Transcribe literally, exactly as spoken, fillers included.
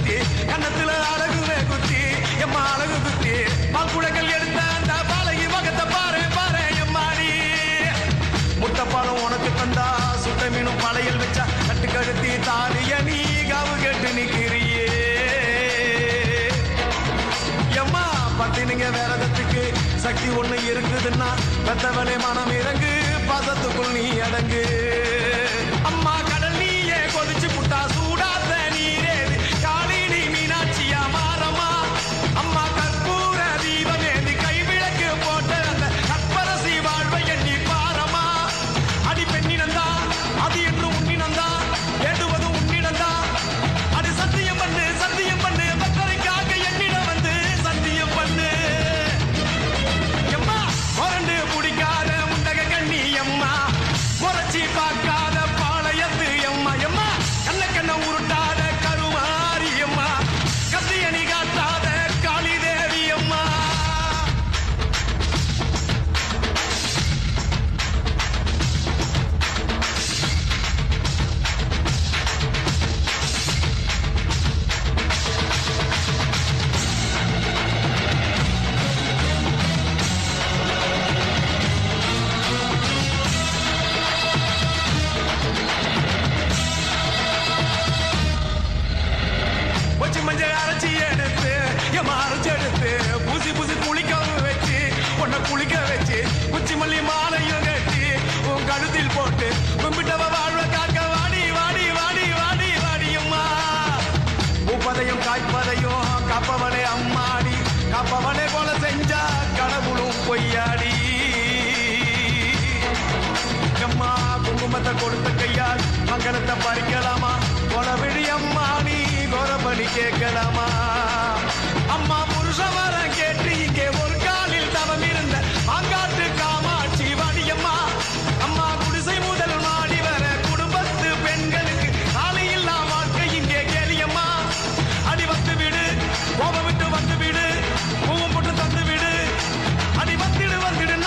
குத்தி கண்ணத்துல அழகுவே குத்தி எம்மா அழகு குத்தி பால்குடங்கள் எடுத்த அந்த பாலகி வகத்தை பாரு பாரு எம்மாடி முட்டைப்பாலம் உனக்கு தந்தா சுட்ட மீனும் பழையல் வச்சா கட்டு கழுத்தி தாலிய நீ காவு கேட்டு நிக்கிறியே எம்மா பத்தினிங்க வேறதத்துக்கு சக்தி ஒண்ணு இருக்குதுன்னா பெத்தவளே மனம் இறங்கு பாசத்துக்குள் நீ அடங்கு அம்மா கடல் நீயே கொதிச்சு புட்டா சூடாத்த நீரே காளினி மீனாட்சியா மாறமா அம்மா கற்பூர தீபமே நீ கைவிளக்கு போட்ட அந்த கற்பரசி வாழ்வை எண்ணி பாரமா அடி பெண்ணினந்தா அது என்று உன்னினந்தா ஏடுவது உன்னினந்தா அது சத்தியம் பண்ணு சத்தியம் பண்ணு பக்தரைக்காக என்னிடம் வந்து சத்தியம் பண்ணு எம்மா முரண்டு பிடிக்காத முண்டக கண்ணி எம்மா முறைச்சி பார்க்காத பாளையத்து எம்மா எம்மா கண்ண கண்ண உருட்டாத கருமாரி எம்மா கத்தியணி காட்டாத காளி தேவி அம்மா வச்சு மஞ்சள் அரைச்சி எடுத்து எம்மா அரைச்சி எடுத்து பூசி பூசி குளிக்கவும் வச்சு உன்னை குளிக்க வச்சு குச்சி மல்லி மாலையும் கட்டி உன் கழுத்தில் போட்டு கும்பிட்டவ வாழ்வ காக்க வாடி வாடி வாடி வாடி வாடியம்மா பூப்பதையும் காய்ப்பதையும் காப்பவனே அம்மாடி காப்பவனே போல செஞ்சா கடவுளும் பொய்யாடி அம்மா குங்குமத்தை கொடுத்த கையால் மங்களத்தை பறிக்கலாமா கொலவிழி அம்மா நீ கோரபலி கேட்கலாமா அம்மா புருஷ வரம் கேட்டு இங்கே ஒரு காலில் தவம் இருந்த மாங்காட்டு காமாட்சி வாடியம்மா அம்மா குடிசை முதல் மாடி வர குடும்பத்து பெண்களுக்கு காலையில்லா வாழ்க்கை இங்கே கேளியம்மா அடி வந்து விடு கோபம் விட்டு வந்து விடு பூவும் போட்டு தந்து விடு அடி வந்திடு வந்துடு